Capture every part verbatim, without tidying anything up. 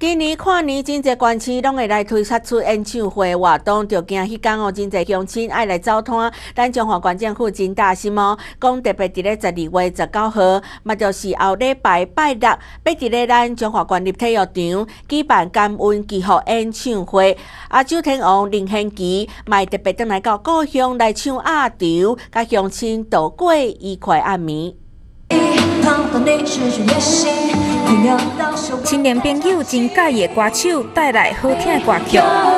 今年跨年真侪县市拢会来推出出演唱会活动，就惊迄天哦，真侪乡亲爱来走摊。咱中华县政府真大心哦，讲特别伫咧十二月十九号，嘛就是后礼拜拜六，要伫咧咱中华县立体育场举办感恩祈福演唱会。啊，周天王林献琪嘛会特别转来到故乡来唱压轴，甲乡亲度过愉快暗暝。 青年朋友真介意的歌手带来好听的歌曲。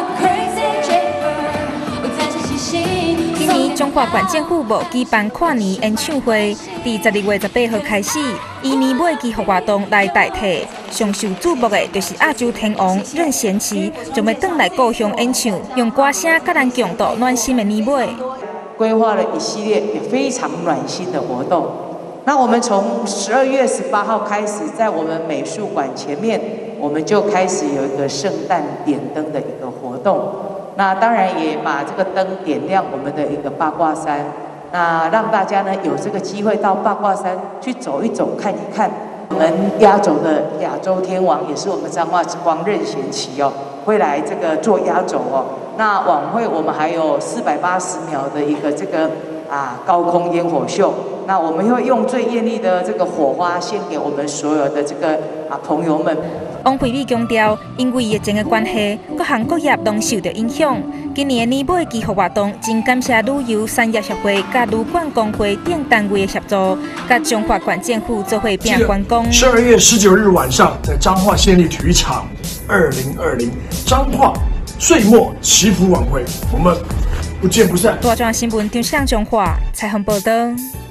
今年中华县政府无举办跨年演唱会，自十二月十八号开始，以年尾祈福活动来代替。上受注目的就是亚洲天王任贤齐，将要转来故乡演唱，用歌声甲咱共度暖心的年尾。 规划了一系列也非常暖心的活动。那我们从十二月十八号开始，在我们美术馆前面，我们就开始有一个圣诞点灯的一个活动。那当然也把这个灯点亮我们的一个八卦山，那让大家呢有这个机会到八卦山去走一走、看一看。我们压轴的亚洲天王也是我们彰化之光任贤齐哦，会来这个做压轴哦。那晚会我们还有四百八十秒的一个这个啊高空烟火秀。那我们会用最艳丽的这个火花献给我们所有的这个啊朋友们。 王惠美强调，因为疫情的关系，各行各业拢受到影响。今年的年尾祈福活动，真感谢旅游产业协会、甲旅馆工会等单位的协助，甲中华县政府做伙拼观光。 十二月十九日晚上，在彰化县立体育场，二零二零彰化岁末祈福晚会，我们不见不散。 大专新闻张向彰化采访报道。